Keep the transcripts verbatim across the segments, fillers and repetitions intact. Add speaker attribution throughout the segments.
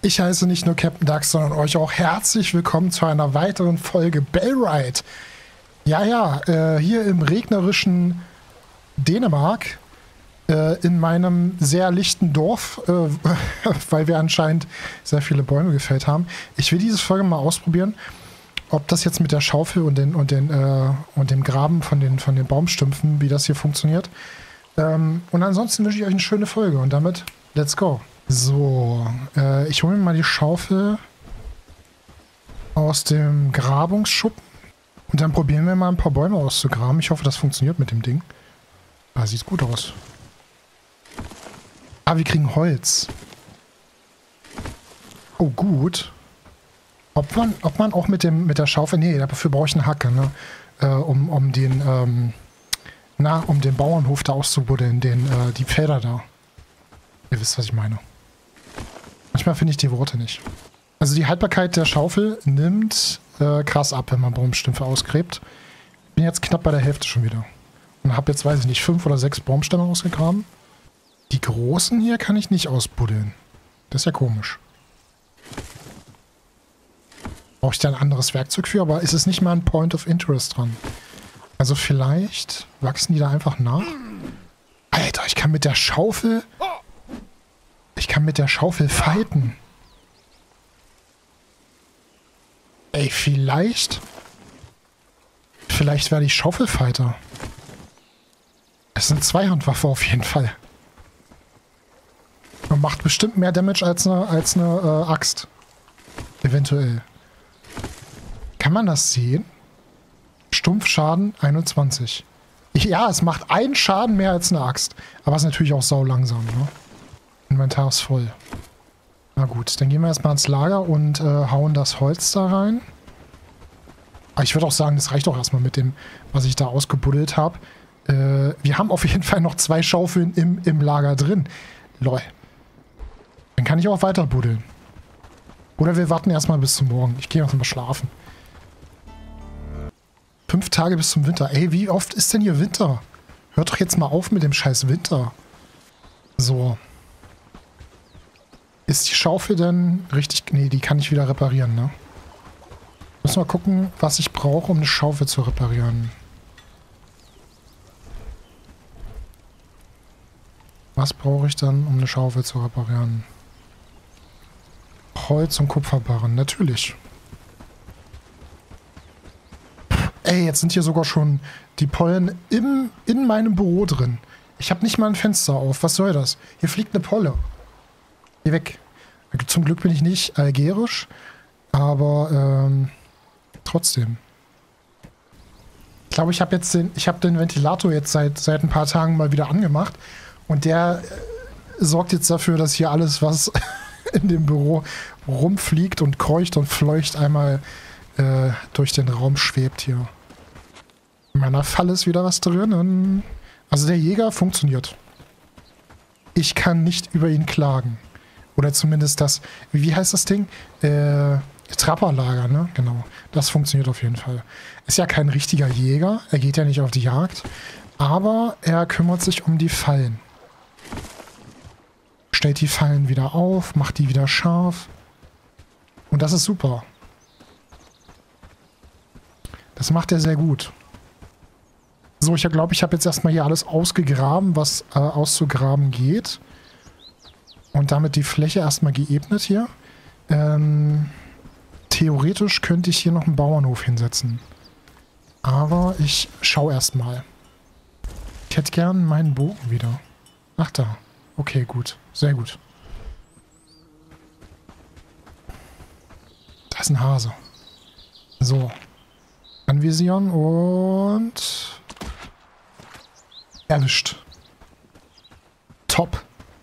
Speaker 1: Ich heiße nicht nur Captain Dax, sondern euch auch herzlich willkommen zu einer weiteren Folge Bellride. Ja, ja, äh, hier im regnerischen Dänemark, äh, in meinem sehr lichten Dorf, äh, weil wir anscheinend sehr viele Bäume gefällt haben. Ich will diese Folge mal ausprobieren, ob das jetzt mit der Schaufel und, den, und, den, äh, und dem Graben von den, von den Baumstümpfen, wie das hier funktioniert. Ähm, und ansonsten wünsche ich euch eine schöne Folge und damit, let's go. So, äh, ich hole mir mal die Schaufel aus dem Grabungsschuppen und dann probieren wir mal ein paar Bäume auszugraben. Ich hoffe, das funktioniert mit dem Ding. Ah, sieht gut aus. Ah, wir kriegen Holz. Oh, gut. Ob man, ob man auch mit dem mit der Schaufel... Nee, dafür brauche ich eine Hacke, ne? Äh, um, um den, ähm, na, um den Bauernhof da auszubuddeln, den, äh, die Felder da. Ihr wisst, was ich meine. Manchmal finde ich die Worte nicht. Also die Haltbarkeit der Schaufel nimmt äh, krass ab, wenn man Baumstümpfe ausgräbt. Bin jetzt knapp bei der Hälfte schon wieder. Und habe jetzt, weiß ich nicht, fünf oder sechs Baumstämme ausgegraben. Die großen hier kann ich nicht ausbuddeln. Das ist ja komisch. Brauche ich da ein anderes Werkzeug für, aber ist es nicht mal ein Point of Interest dran. Also vielleicht wachsen die da einfach nach. Alter, ich kann mit der Schaufel... Ich kann mit der Schaufel fighten. Ey, vielleicht... Vielleicht werde ich Schaufelfighter. Das ist eine Zweihandwaffe auf jeden Fall. Und macht bestimmt mehr Damage als eine, als eine äh, Axt. Eventuell. Kann man das sehen? Stumpfschaden einundzwanzig. Ich, ja, es macht einen Schaden mehr als eine Axt. Aber es ist natürlich auch sau langsam, ne? Inventar ist voll. Na gut, dann gehen wir erstmal ins Lager und äh, hauen das Holz da rein. Aber ich würde auch sagen, das reicht auch erstmal mit dem, was ich da ausgebuddelt habe. Äh, wir haben auf jeden Fall noch zwei Schaufeln im, im Lager drin. Lol. Dann kann ich auch weiter buddeln. Oder wir warten erstmal bis zum Morgen. Ich gehe erstmal schlafen. Fünf Tage bis zum Winter. Ey, wie oft ist denn hier Winter? Hört doch jetzt mal auf mit dem scheiß Winter. So. Ist die Schaufel denn richtig... Nee, die kann ich wieder reparieren, ne? Muss mal gucken, was ich brauche, um eine Schaufel zu reparieren. Was brauche ich dann, um eine Schaufel zu reparieren? Holz und Kupferbarren, natürlich. Ey, jetzt sind hier sogar schon die Pollen im, in meinem Büro drin. Ich habe nicht mal ein Fenster auf. Was soll das? Hier fliegt eine Polle. Geh weg. Zum Glück bin ich nicht algerisch, aber ähm, trotzdem. Ich glaube, ich habe jetzt den, ich habe den Ventilator jetzt seit, seit ein paar Tagen mal wieder angemacht und der äh, sorgt jetzt dafür, dass hier alles, was in dem Büro rumfliegt und keucht und fleucht, einmal äh, durch den Raum schwebt hier. In meiner Falle ist wieder was drin. Also der Jäger funktioniert. Ich kann nicht über ihn klagen. Oder zumindest das, wie heißt das Ding? Äh, Trapperlager, ne? Genau. Das funktioniert auf jeden Fall. Ist ja kein richtiger Jäger. Er geht ja nicht auf die Jagd. Aber er kümmert sich um die Fallen. Stellt die Fallen wieder auf, macht die wieder scharf. Und das ist super. Das macht er sehr gut. So, ich glaube, ich habe jetzt erstmal hier alles ausgegraben, was äh, auszugraben geht. Und damit die Fläche erstmal geebnet hier. Ähm, theoretisch könnte ich hier noch einen Bauernhof hinsetzen. Aber ich schaue erstmal. Ich hätte gern meinen Bogen wieder. Ach da. Okay, gut. Sehr gut. Da ist ein Hase. So. Anvisieren und... Erwischt. Top.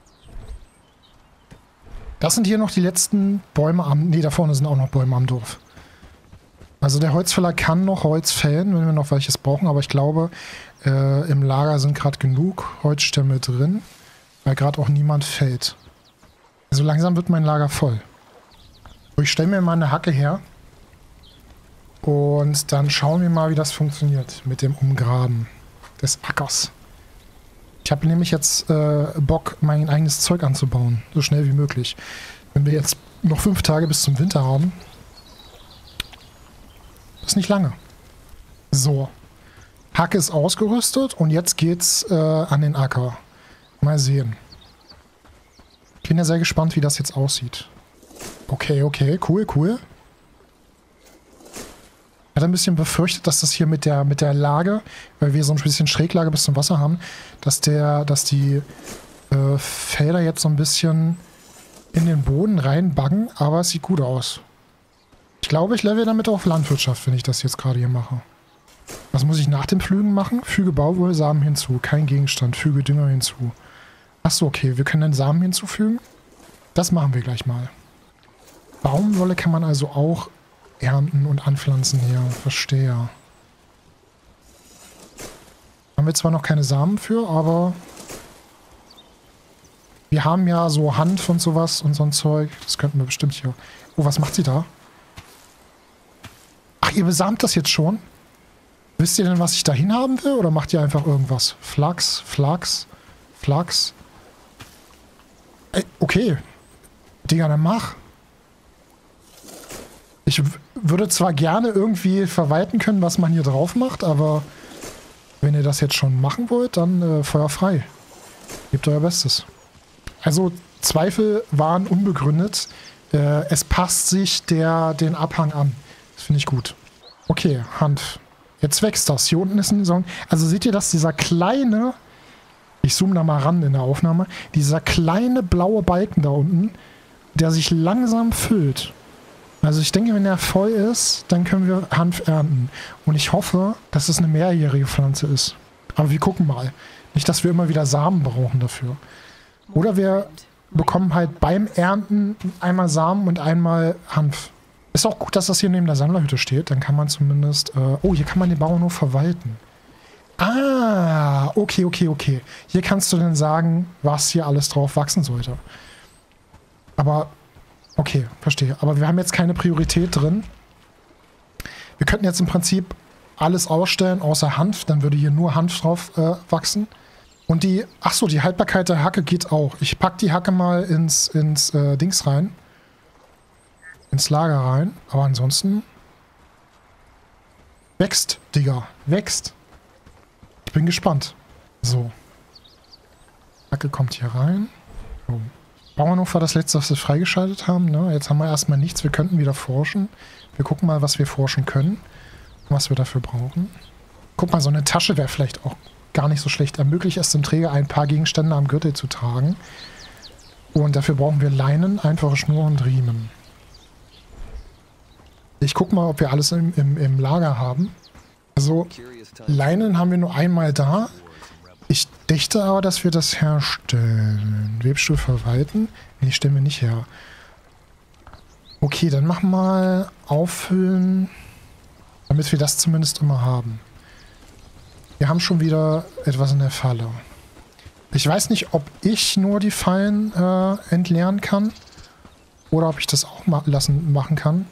Speaker 1: Das sind hier noch die letzten Bäume am... Ne, da vorne sind auch noch Bäume am Dorf. Also der Holzfäller kann noch Holz fällen, wenn wir noch welches brauchen. Aber ich glaube, äh, im Lager sind gerade genug Holzstämme drin, weil gerade auch niemand fällt. Also langsam wird mein Lager voll. So, ich stelle mir mal eine Hacke her. Und dann schauen wir mal, wie das funktioniert mit dem Umgraben des Ackers. Ich habe nämlich jetzt äh, Bock, mein eigenes Zeug anzubauen. So schnell wie möglich. Wenn wir jetzt noch fünf Tage bis zum Winter haben, ist nicht lange. So. Hacke ist ausgerüstet und jetzt geht's äh, an den Acker. Mal sehen. Ich bin ja sehr gespannt, wie das jetzt aussieht. Okay, okay, cool, cool. Ich hatte ein bisschen befürchtet, dass das hier mit der, mit der Lage, weil wir so ein bisschen Schräglage bis zum Wasser haben, dass der, dass die äh, Felder jetzt so ein bisschen in den Boden reinbaggen, aber es sieht gut aus. Ich glaube, ich level damit auf Landwirtschaft, wenn ich das jetzt gerade hier mache. Was muss ich nach dem Pflügen machen? Füge Baumwollsamen hinzu. Kein Gegenstand. Füge Dünger hinzu. Achso, okay. Wir können den Samen hinzufügen. Das machen wir gleich mal. Baumwolle kann man also auch ernten und anpflanzen hier. Verstehe. Haben wir zwar noch keine Samen für, aber wir haben ja so Hanf und sowas und so ein Zeug. Das könnten wir bestimmt hier... Oh, was macht sie da? Ach, ihr besamt das jetzt schon? Wisst ihr denn, was ich dahin haben will? Oder macht ihr einfach irgendwas? Flachs, Flachs, Flachs. Ey, okay. Digga, dann mach. Ich würde zwar gerne irgendwie verwalten können, was man hier drauf macht, aber wenn ihr das jetzt schon machen wollt, dann äh, Feuer frei. Gebt euer Bestes. Also, Zweifel waren unbegründet. Äh, es passt sich der, den Abhang an. Das finde ich gut. Okay, Hanf. Jetzt wächst das. Hier unten ist ein Song. Also seht ihr, dass dieser kleine, ich zoome da mal ran in der Aufnahme, dieser kleine blaue Balken da unten, der sich langsam füllt. Also ich denke, wenn der voll ist, dann können wir Hanf ernten. Und ich hoffe, dass es eine mehrjährige Pflanze ist. Aber wir gucken mal. Nicht, dass wir immer wieder Samen brauchen dafür. Oder wir bekommen halt beim Ernten einmal Samen und einmal Hanf. Ist auch gut, dass das hier neben der Sammlerhütte steht. Dann kann man zumindest... Äh, oh, hier kann man den Bauernhof verwalten. Ah, okay, okay, okay. Hier kannst du dann sagen, was hier alles drauf wachsen sollte. Aber, okay, verstehe. Aber wir haben jetzt keine Priorität drin. Wir könnten jetzt im Prinzip alles ausstellen, außer Hanf. Dann würde hier nur Hanf drauf äh, wachsen. Und die... Achso, die Haltbarkeit der Hacke geht auch. Ich pack die Hacke mal ins, ins äh, Dings rein. Ins Lager rein. Aber ansonsten... Wächst, Digga. Wächst. Ich bin gespannt. So. Hacke kommt hier rein. Oh. Bauernhof war das letzte, was wir freigeschaltet haben. Ne? Jetzt haben wir erstmal nichts. Wir könnten wieder forschen. Wir gucken mal, was wir forschen können. Und was wir dafür brauchen. Guck mal, so eine Tasche wäre vielleicht auch gar nicht so schlecht. Ermöglicht es dem Träger, ein paar Gegenstände am Gürtel zu tragen. Und dafür brauchen wir Leinen, einfache Schnur und Riemen. Ich guck mal, ob wir alles im, im, im Lager haben. Also, Leinen haben wir nur einmal da. Ich dächte aber, dass wir das herstellen. Webstuhl verwalten? Nee, stellen wir nicht her. Okay, dann mach mal auffüllen, damit wir das zumindest immer haben. Wir haben schon wieder etwas in der Falle. Ich weiß nicht, ob ich nur die Fallen äh, entleeren kann. Oder ob ich das auch ma lassen, machen kann.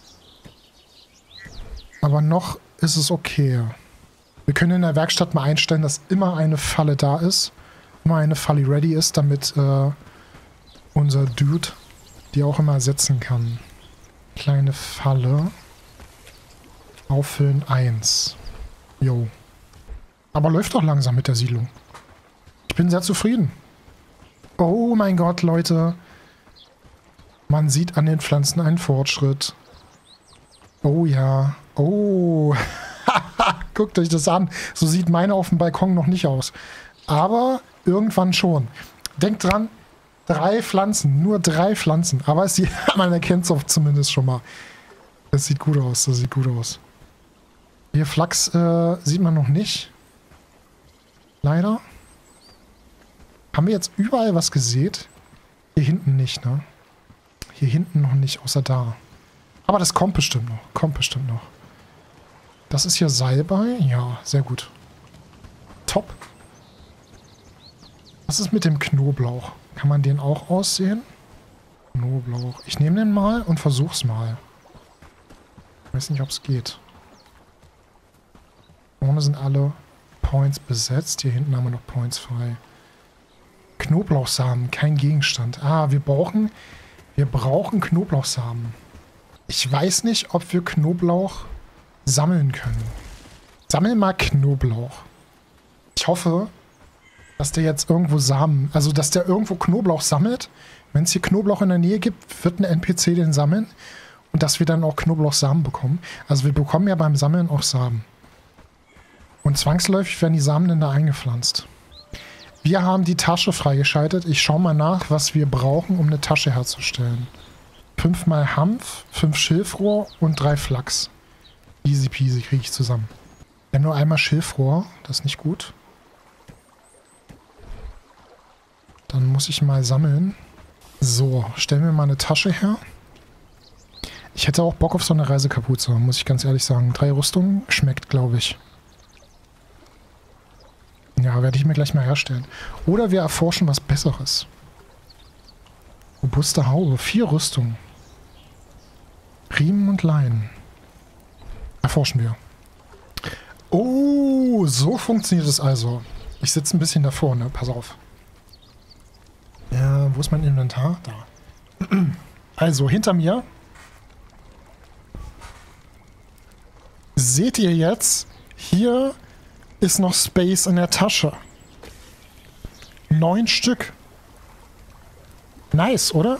Speaker 1: Aber noch ist es okay. Wir können in der Werkstatt mal einstellen, dass immer eine Falle da ist. Immer eine Falle ready ist, damit äh, unser Dude die auch immer setzen kann. Kleine Falle. Auffüllen eins. Jo. Aber läuft doch langsam mit der Siedlung. Ich bin sehr zufrieden. Oh mein Gott, Leute. Man sieht an den Pflanzen einen Fortschritt. Oh ja. Oh. Guckt euch das an. So sieht meine auf dem Balkon noch nicht aus. Aber irgendwann schon. Denkt dran, drei Pflanzen. Nur drei Pflanzen. Aber es, man erkennt es auch zumindest schon mal. Das sieht gut aus. Das sieht gut aus. Hier Flachs äh, sieht man noch nicht. Leider. Haben wir jetzt überall was gesät? Hier hinten nicht, ne? Hier hinten noch nicht, außer da. Aber das kommt bestimmt noch. Kommt bestimmt noch. Das ist hier Salbei. Ja, sehr gut. Top. Was ist mit dem Knoblauch? Kann man den auch aussehen? Knoblauch. Ich nehme den mal und versuch's mal. Ich weiß nicht, ob es geht. Vorne sind alle Points besetzt. Hier hinten haben wir noch Points frei. Knoblauchsamen, kein Gegenstand. Ah, wir brauchen Wir brauchen Knoblauchsamen. Ich weiß nicht, ob wir Knoblauch sammeln können. Sammel mal Knoblauch. Ich hoffe, dass der jetzt irgendwo Samen, also dass der irgendwo Knoblauch sammelt. Wenn es hier Knoblauch in der Nähe gibt, wird ein N P C den sammeln. Und dass wir dann auch Knoblauchsamen bekommen. Also wir bekommen ja beim Sammeln auch Samen. Und zwangsläufig werden die Samen dann da eingepflanzt. Wir haben die Tasche freigeschaltet. Ich schaue mal nach, was wir brauchen, um eine Tasche herzustellen. Fünfmal Hanf, fünf Schilfrohr und drei Flachs. Easy peasy kriege ich zusammen. Ja, nur einmal Schilfrohr. Das ist nicht gut. Dann muss ich mal sammeln. So, stellen wir mal eine Tasche her. Ich hätte auch Bock auf so eine Reisekapuze, muss ich ganz ehrlich sagen. Drei Rüstungen schmeckt, glaube ich. Ja, werde ich mir gleich mal herstellen. Oder wir erforschen was Besseres. Robuste Haube, vier Rüstungen. Riemen und Leinen. Erforschen wir. Oh, so funktioniert es also. Ich sitze ein bisschen davor, ne? Pass auf. Ja, wo ist mein Inventar? Da. Also, hinter mir seht ihr jetzt, hier ist noch Space in der Tasche. Neun Stück. Nice, oder?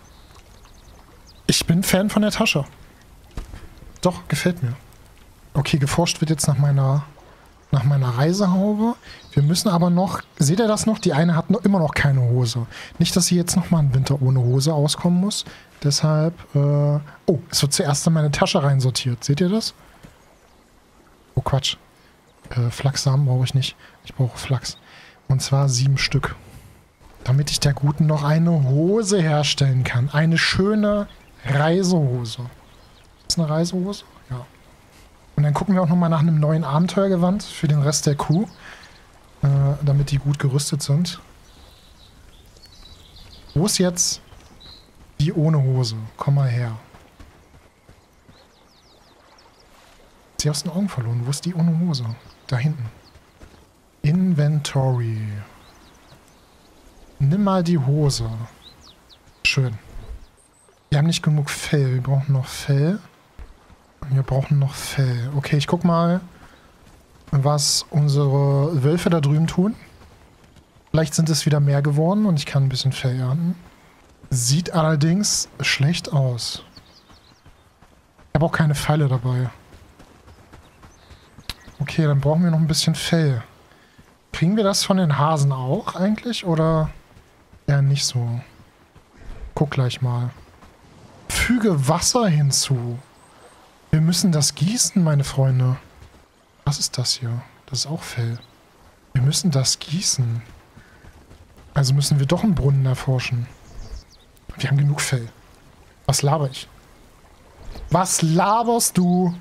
Speaker 1: Ich bin Fan von der Tasche. Doch, gefällt mir. Okay, geforscht wird jetzt nach meiner, nach meiner Reisehaube. Wir müssen aber noch, seht ihr das noch? Die eine hat noch, immer noch keine Hose. Nicht, dass sie jetzt nochmal einen Winter ohne Hose auskommen muss. Deshalb, äh, oh, es wird zuerst in meine Tasche reinsortiert. Seht ihr das? Oh, Quatsch. Äh, Flachssamen brauche ich nicht. Ich brauche Flachs. Und zwar sieben Stück. Damit ich der Guten noch eine Hose herstellen kann. Eine schöne Reisehose. Ist eine Reisehose? Ja. Und dann gucken wir auch nochmal nach einem neuen Abenteuergewand für den Rest der Crew. Äh, damit die gut gerüstet sind. Wo ist jetzt die ohne Hose? Komm mal her. Sie aus den Augen verloren. Wo ist die ohne Hose? Da hinten. Inventory. Nimm mal die Hose. Schön. Wir haben nicht genug Fell. Wir brauchen noch Fell. Wir brauchen noch Fell. Okay, ich guck mal, was unsere Wölfe da drüben tun. Vielleicht sind es wieder mehr geworden und ich kann ein bisschen Fell ernten. Sieht allerdings schlecht aus. Ich habe auch keine Pfeile dabei. Okay, dann brauchen wir noch ein bisschen Fell. Kriegen wir das von den Hasen auch eigentlich? Oder eher nicht so? Guck gleich mal. Füge Wasser hinzu. Wir müssen das gießen, meine Freunde. Was ist das hier? Das ist auch Fell. Wir müssen das gießen. Also müssen wir doch einen Brunnen erforschen. Wir haben genug Fell. Was laber ich? Was laberst du?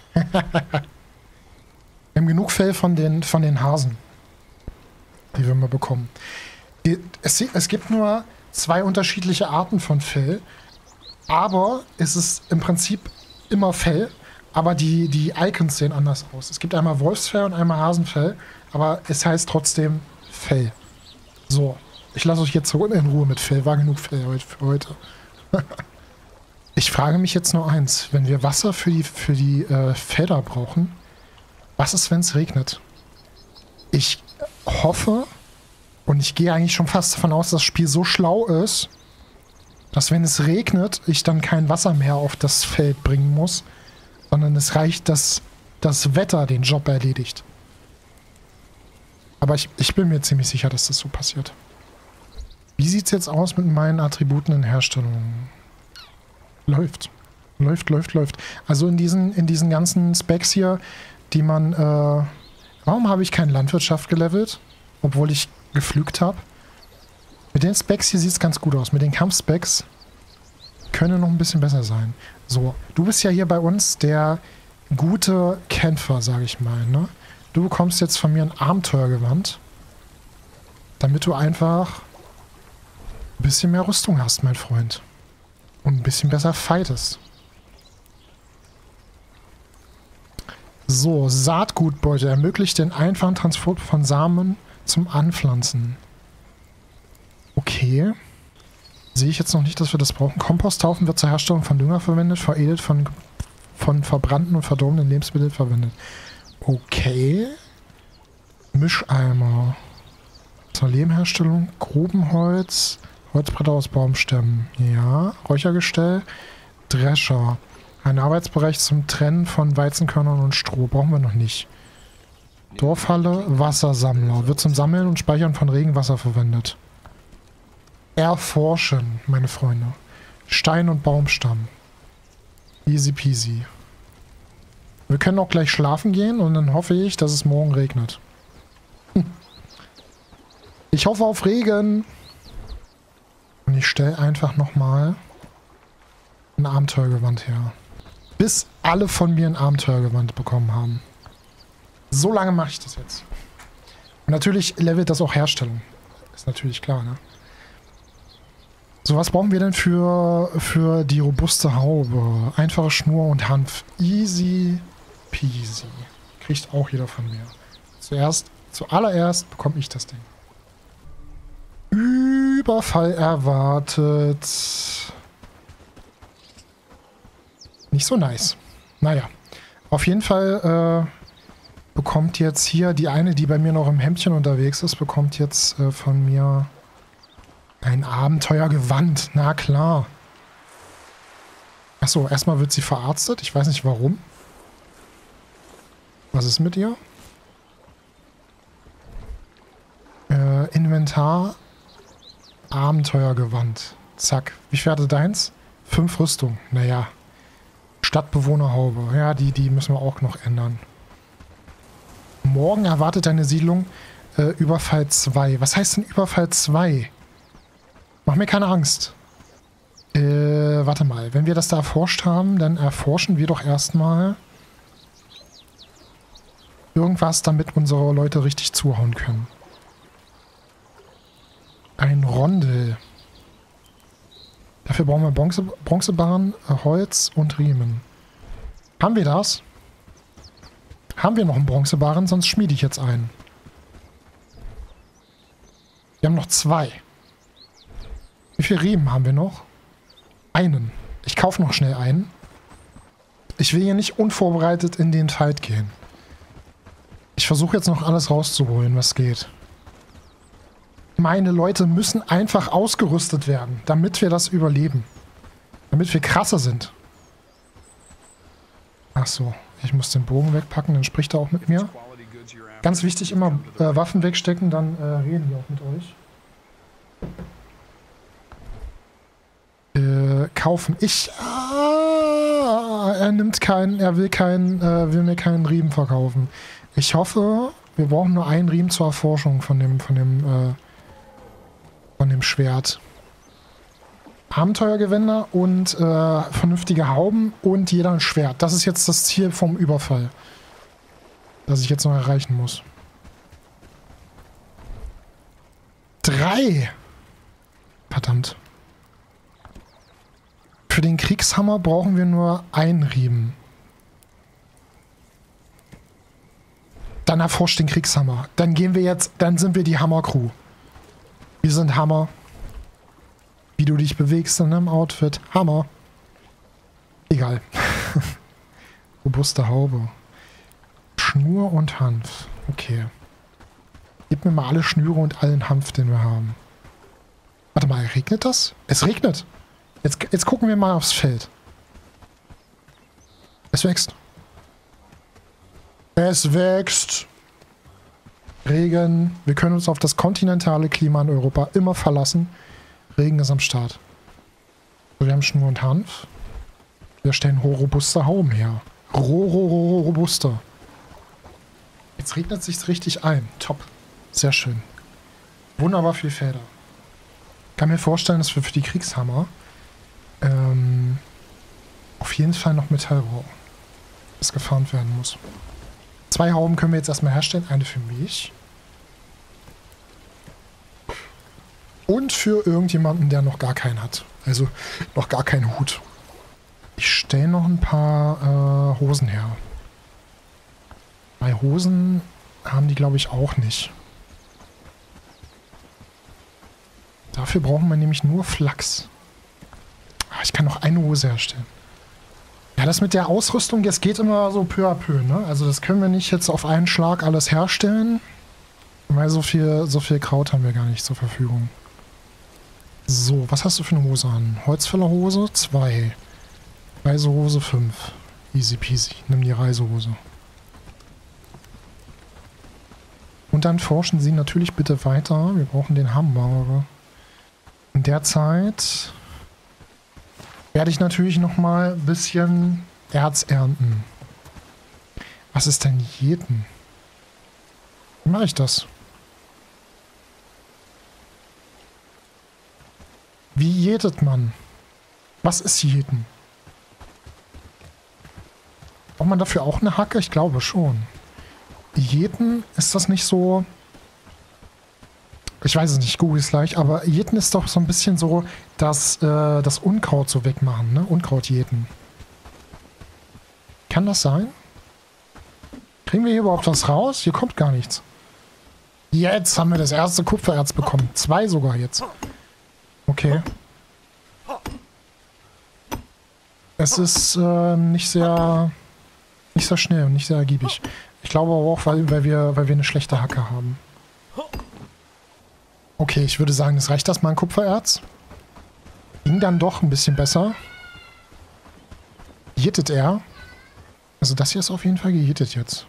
Speaker 1: Wir haben genug Fell von den, von den Hasen, die wir mal bekommen. Die, es, es gibt nur zwei unterschiedliche Arten von Fell, aber es ist im Prinzip immer Fell, aber die, die Icons sehen anders aus. Es gibt einmal Wolfsfell und einmal Hasenfell, aber es heißt trotzdem Fell. So, ich lasse euch jetzt so in Ruhe mit Fell. War genug Fell heute für heute. Ich frage mich jetzt nur eins, wenn wir Wasser für die, für die äh, Felder brauchen, was ist, wenn es regnet? Ich hoffe und ich gehe eigentlich schon fast davon aus, dass das Spiel so schlau ist, dass wenn es regnet, ich dann kein Wasser mehr auf das Feld bringen muss, sondern es reicht, dass das Wetter den Job erledigt. Aber ich, ich bin mir ziemlich sicher, dass das so passiert. Wie sieht es jetzt aus mit meinen Attributen in Herstellung? Läuft. Läuft, läuft, läuft. Also in diesen, in diesen ganzen Specs hier, die man, äh, warum habe ich keine Landwirtschaft gelevelt? Obwohl ich gepflügt habe. Mit den Specs hier sieht es ganz gut aus. Mit den Kampfspecs können noch ein bisschen besser sein. So, du bist ja hier bei uns der gute Kämpfer, sage ich mal, ne? Du bekommst jetzt von mir ein Abenteuergewand, damit du einfach ein bisschen mehr Rüstung hast, mein Freund. Und ein bisschen besser fightest. So, Saatgutbeute ermöglicht den einfachen Transport von Samen zum Anpflanzen. Okay. Sehe ich jetzt noch nicht, dass wir das brauchen. Komposthaufen wird zur Herstellung von Dünger verwendet, veredelt von, von verbrannten und verdorbenen Lebensmitteln verwendet. Okay. Mischeimer. Zur Lehmherstellung, Grubenholz, Holzbretter aus Baumstämmen. Ja. Räuchergestell, Drescher. Ein Arbeitsbereich zum Trennen von Weizenkörnern und Stroh. Brauchen wir noch nicht. Dorfhalle, Wassersammler. Wird zum Sammeln und Speichern von Regenwasser verwendet. Erforschen, meine Freunde. Stein- und Baumstamm. Easy peasy. Wir können auch gleich schlafen gehen und dann hoffe ich, dass es morgen regnet. Hm. Ich hoffe auf Regen. Und ich stelle einfach nochmal ein Abenteuergewand her. Bis alle von mir ein Abenteuergewand bekommen haben. So lange mache ich das jetzt. Und natürlich levelt das auch Herstellung. Ist natürlich klar, ne? So, was brauchen wir denn für, für die robuste Haube? Einfache Schnur und Hanf. Easy peasy. Kriegt auch jeder von mir. Zuerst, zuallererst bekomme ich das Ding. Überfall erwartet. Nicht so nice. Naja. Auf jeden Fall äh, bekommt jetzt hier die eine, die bei mir noch im Hemdchen unterwegs ist, bekommt jetzt äh, von mir ein Abenteuergewand. Na klar. Achso, erstmal wird sie verarztet. Ich weiß nicht warum. Was ist mit ihr? Äh, Inventar. Abenteuergewand. Zack. Wie viel hatte deins? Fünf Rüstung. Naja. Stadtbewohnerhaube. Ja, die, die müssen wir auch noch ändern. Morgen erwartet deine Siedlung äh, Überfall zwei. Was heißt denn Überfall zwei? Mach mir keine Angst. Äh, warte mal. Wenn wir das da erforscht haben, dann erforschen wir doch erstmal irgendwas, damit unsere Leute richtig zuhauen können. Ein Rondel. Dafür brauchen wir Bronze, Bronzebarren, Holz und Riemen. Haben wir das? Haben wir noch einen Bronzebarren? Sonst schmiede ich jetzt einen. Wir haben noch zwei. Wie viele Riemen haben wir noch? Einen. Ich kaufe noch schnell einen. Ich will hier nicht unvorbereitet in den Fight gehen. Ich versuche jetzt noch alles rauszuholen, was geht. Meine Leute müssen einfach ausgerüstet werden, damit wir das überleben. Damit wir krasser sind. Ach so, ich muss den Bogen wegpacken, dann spricht er auch mit mir. Ganz wichtig, immer äh, Waffen wegstecken, dann äh, reden die auch mit euch. Äh, kaufen. Ich... Ah, er nimmt keinen, er will keinen, äh, will mir keinen Riemen verkaufen. Ich hoffe, wir brauchen nur einen Riemen zur Erforschung von dem, von dem, äh, von dem Schwert. Abenteuergewänder und äh, vernünftige Hauben und jeder ein Schwert. Das ist jetzt das Ziel vom Überfall. Das ich jetzt noch erreichen muss. Drei! Verdammt. Für den Kriegshammer brauchen wir nur einen Riemen. Dann erforscht den Kriegshammer. Dann gehen wir jetzt, dann sind wir die Hammer-Crew. Wir sind Hammer. Wie du dich bewegst in einem Outfit. Hammer. Egal. Robuste Haube. Schnur und Hanf. Okay. Gib mir mal alle Schnüre und allen Hanf, den wir haben. Warte mal, regnet das? Es regnet. Jetzt, jetzt gucken wir mal aufs Feld. Es wächst. Es wächst. Regen. Wir können uns auf das kontinentale Klima in Europa immer verlassen. Regen ist am Start. So, wir haben Schnur und Hanf. Wir stellen robuste Hauben her. Ro, ro, ro, robuster. Jetzt regnet es sich richtig ein. Top. Sehr schön. Wunderbar viel Felder. Ich kann mir vorstellen, dass wir für die Kriegshammer ähm, auf jeden Fall noch Metall brauchen. Das gefarmt werden muss. Zwei Hauben können wir jetzt erstmal herstellen. Eine für mich. Und für irgendjemanden, der noch gar keinen hat. Also noch gar keinen Hut. Ich stelle noch ein paar äh, Hosen her. Bei Hosen haben die, glaube ich, auch nicht. Dafür brauchen wir nämlich nur Flachs. Ah, ich kann noch eine Hose herstellen. Ja, das mit der Ausrüstung, das geht immer so peu à peu, ne? Also das können wir nicht jetzt auf einen Schlag alles herstellen, weil so viel, so viel Kraut haben wir gar nicht zur Verfügung. So, was hast du für eine Hose an? Holzfällerhose zwei. Reisehose fünf. Easy peasy. Nimm die Reisehose. Und dann forschen Sie natürlich bitte weiter. Wir brauchen den Hammer. In der Zeit werde ich natürlich nochmal ein bisschen Erz ernten. Was ist denn Jeden? Wie mache ich das? Wie jätet man? Was ist Jeden? Braucht man dafür auch eine Hacke? Ich glaube schon. Jäten, ist das nicht so... Ich weiß es nicht, google es gleich, aber Jäten ist doch so ein bisschen so, dass äh, das Unkraut so wegmachen, ne? Unkraut jäten. Kann das sein? Kriegen wir hier überhaupt was raus? Hier kommt gar nichts. Jetzt haben wir das erste Kupfererz bekommen. Zwei sogar jetzt. Okay. Es ist äh, nicht sehr... Nicht sehr schnell und nicht sehr ergiebig. Ich glaube aber auch, weil, weil, wir, weil wir eine schlechte Hacke haben. Okay, ich würde sagen, es reicht das mal ein Kupfererz. Ging dann doch ein bisschen besser. Jittet er. Also das hier ist auf jeden Fall gejittet jetzt.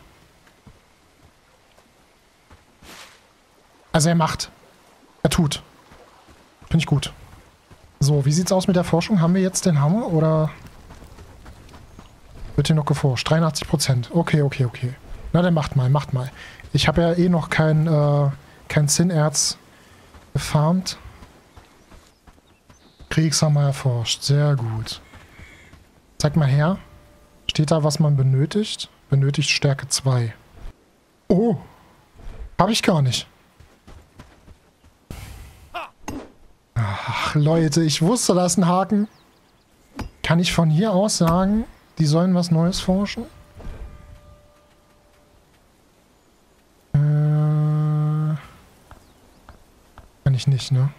Speaker 1: Also er macht. Er tut. Finde ich gut. So, wie sieht's aus mit der Forschung? Haben wir jetzt den Hammer oder... Wird hier noch geforscht? dreiundachtzig Prozent. Okay, okay, okay. Na, dann macht mal, macht mal. Ich habe ja eh noch kein, äh, kein Zinnerz gefarmt. Kriegshammer erforscht. Sehr gut. Zeig mal her. Steht da, was man benötigt? Benötigt Stärke zwei. Oh. Habe ich gar nicht. Ach, Leute, ich wusste, da ist ein Haken. Kann ich von hier aus sagen... Die sollen was Neues forschen? Äh, kann ich nicht, ne?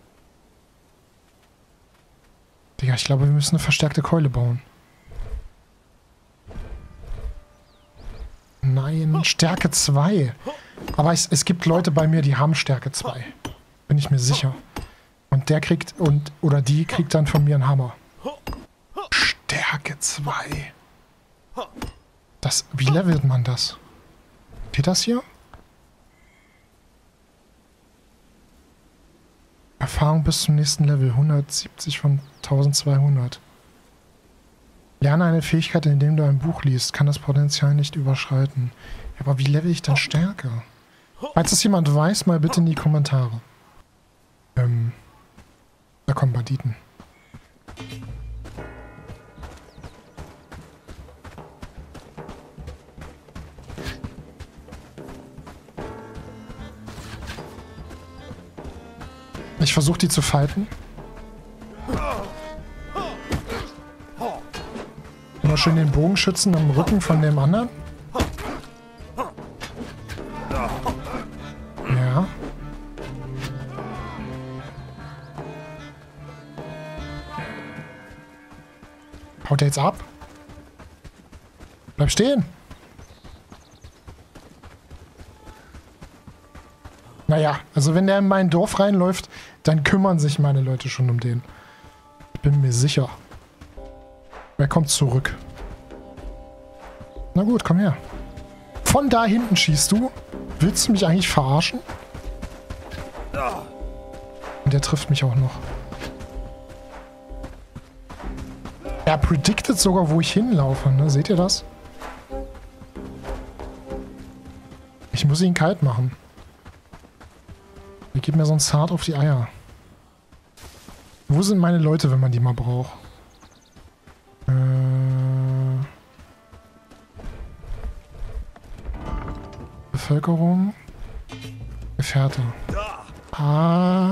Speaker 1: Digga, ich glaube, wir müssen eine verstärkte Keule bauen. Nein, Stärke zwei. Aber es, es gibt Leute bei mir, die haben Stärke zwei. Bin ich mir sicher. Und der kriegt, und oder die kriegt dann von mir einen Hammer. Stärke zwei. Das, wie levelt man das? Geht das hier? Erfahrung bis zum nächsten Level. hundertsiebzig von tausendzweihundert. Lerne eine Fähigkeit, indem du ein Buch liest. Kann das Potenzial nicht überschreiten. Ja, aber wie level ich denn Stärke? Falls das jemand weiß, mal bitte in die Kommentare. Ähm. Da kommen Banditen. Ich versuche die zu fighten. Immer schön den Bogenschützen am Rücken von dem anderen. Ja. Haut der jetzt ab? Bleib stehen. Naja, also wenn der in mein Dorf reinläuft, dann kümmern sich meine Leute schon um den. Ich bin mir sicher. Er kommt zurück. Na gut, komm her. Von da hinten schießt du? Willst du mich eigentlich verarschen? Und der trifft mich auch noch. Er prediktet sogar, wo ich hinlaufe, ne? Seht ihr das? Ich muss ihn kalt machen. Der gibt mir sonst hart auf die Eier. Wo sind meine Leute, wenn man die mal braucht? Äh... Bevölkerung. Gefährte. Ah.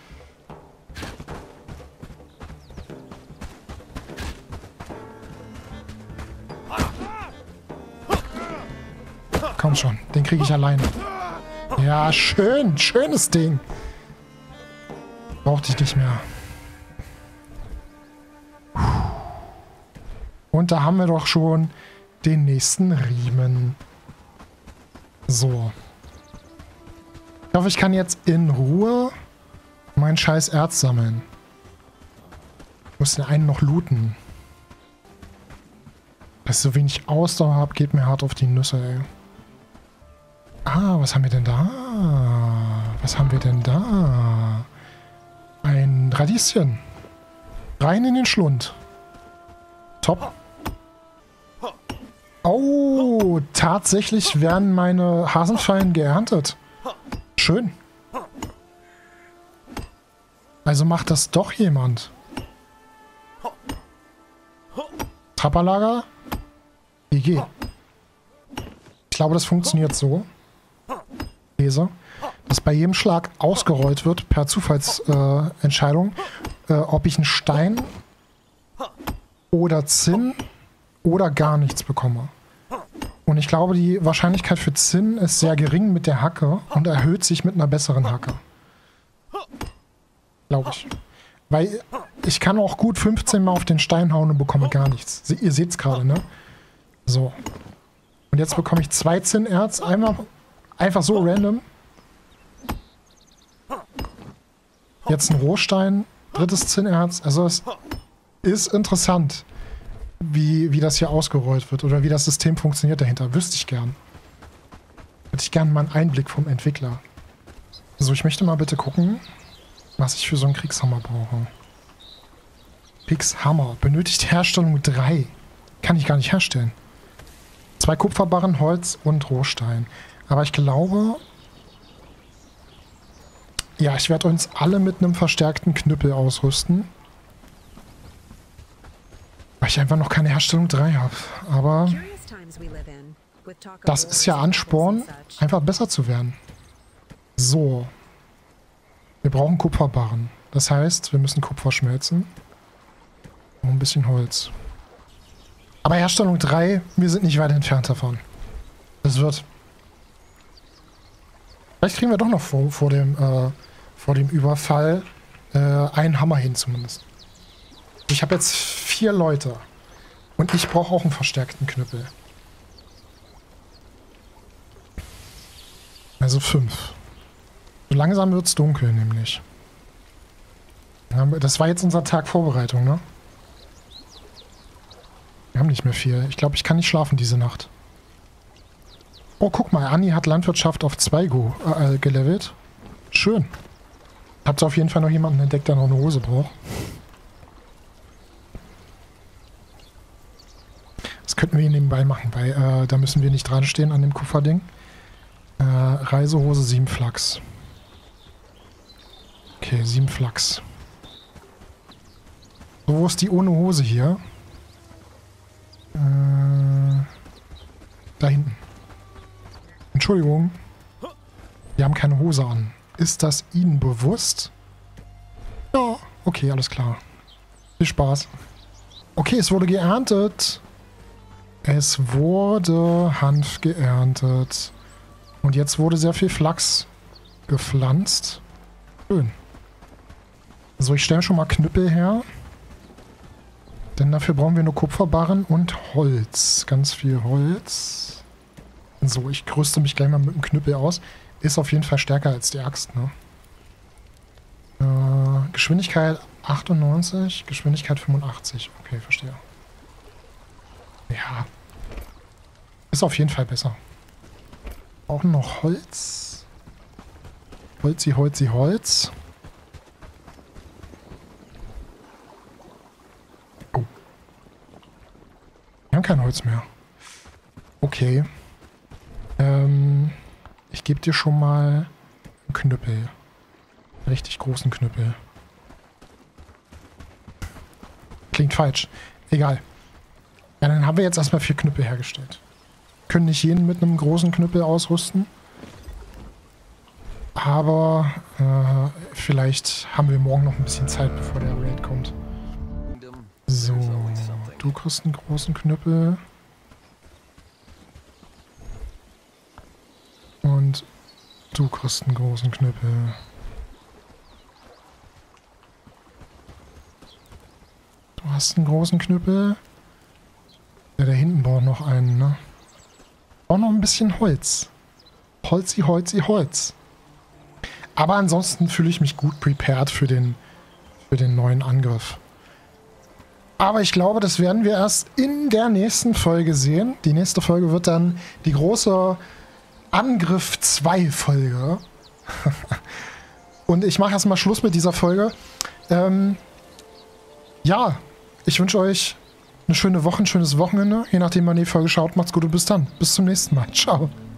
Speaker 1: Komm schon, den kriege ich alleine. Ja, schön. Schönes Ding. Brauchte ich nicht mehr. Und da haben wir doch schon den nächsten Riemen. So. Ich hoffe, ich kann jetzt in Ruhe mein scheiß Erz sammeln. Ich muss den einen noch looten. Dass ich so wenig Ausdauer habe, geht mir hart auf die Nüsse, ey. Ah, was haben wir denn da? Was haben wir denn da? Ein Radieschen. Rein in den Schlund. Top. Oh, tatsächlich werden meine Hasenfallen geerntet. Schön. Also macht das doch jemand. Trapperlager? G G. Ich glaube, das funktioniert so. Lese. Dass bei jedem Schlag ausgerollt wird, per Zufallsentscheidung, äh, äh, ob ich einen Stein oder Zinn oder gar nichts bekomme. Und ich glaube, die Wahrscheinlichkeit für Zinn ist sehr gering mit der Hacke und erhöht sich mit einer besseren Hacke. Glaube ich. Weil ich kann auch gut fünfzehn Mal auf den Stein hauen und bekomme gar nichts. Se ihr seht es gerade, ne? So. Und jetzt bekomme ich zwei Zinnerz. Einmal einfach so random. Jetzt ein Rohstein. Drittes Zinnerz. Also es ist interessant, wie, wie das hier ausgerollt wird. Oder wie das System funktioniert dahinter. Wüsste ich gern. Hätte ich gern mal einen Einblick vom Entwickler. So, ich möchte mal bitte gucken, was ich für so einen Kriegshammer brauche. Kriegshammer. Benötigt Herstellung drei. Kann ich gar nicht herstellen. Zwei Kupferbarren, Holz und Rohstein. Aber ich glaube... Ja, ich werde uns alle mit einem verstärkten Knüppel ausrüsten. Weil ich einfach noch keine Herstellung drei habe. Aber... das ist ja Ansporn, einfach besser zu werden. So. Wir brauchen Kupferbarren. Das heißt, wir müssen Kupfer schmelzen. Und ein bisschen Holz. Aber Herstellung drei, wir sind nicht weit entfernt davon. Das wird... Vielleicht kriegen wir doch noch vor, vor, dem, äh, vor dem Überfall äh, einen Hammer hin zumindest. Ich habe jetzt vier Leute. Und ich brauche auch einen verstärkten Knüppel. Also fünf. So langsam wird es dunkel, nämlich. Das war jetzt unser Tag Vorbereitung, ne? Wir haben nicht mehr viel. Ich glaube, ich kann nicht schlafen diese Nacht. Oh, guck mal. Anni hat Landwirtschaft auf zwei go, äh, gelevelt. Schön. Habt ihr auf jeden Fall noch jemanden entdeckt, der noch eine Hose braucht? Das könnten wir hier nebenbei machen, weil äh, da müssen wir nicht dran stehen an dem Kupferding. Äh, Reisehose, sieben Flachs. Okay, sieben Flachs. So, wo ist die ohne Hose hier? Äh, da hinten. Entschuldigung. Wir haben keine Hose an. Ist das Ihnen bewusst? Ja, okay, alles klar. Viel Spaß. Okay, es wurde geerntet. Es wurde Hanf geerntet. Und jetzt wurde sehr viel Flachs gepflanzt. Schön. So, ich stelle schon mal Knüppel her. Denn dafür brauchen wir nur Kupferbarren und Holz. Ganz viel Holz. So, ich rüste mich gleich mal mit dem Knüppel aus. Ist auf jeden Fall stärker als die Axt, ne? Äh, Geschwindigkeit achtundneunzig, Geschwindigkeit fünfundachtzig. Okay, verstehe. Ja. Ist auf jeden Fall besser. Auch noch Holz. Holzi, Holzi, Holz. Oh. Wir haben kein Holz mehr. Okay. Ähm, ich gebe dir schon mal einen Knüppel. Einen richtig großen Knüppel. Klingt falsch. Egal. Ja, dann haben wir jetzt erstmal vier Knüppel hergestellt. Können nicht jeden mit einem großen Knüppel ausrüsten. Aber äh, vielleicht haben wir morgen noch ein bisschen Zeit, bevor der Raid kommt. So, du kriegst einen großen Knüppel. Und du kriegst einen großen Knüppel. Du hast einen großen Knüppel. Ja, da hinten braucht noch einen, ne? Auch noch ein bisschen Holz. Holzi, Holzi, Holz. Aber ansonsten fühle ich mich gut prepared für den, für den neuen Angriff. Aber ich glaube, das werden wir erst in der nächsten Folge sehen. Die nächste Folge wird dann die große Angriff zwei Folge. Und ich mache erstmal Schluss mit dieser Folge. Ähm, ja, ich wünsche euch eine schöne Woche, ein schönes Wochenende. Je nachdem, wann ihr die Folge schaut, macht's gut und bis dann. Bis zum nächsten Mal. Ciao.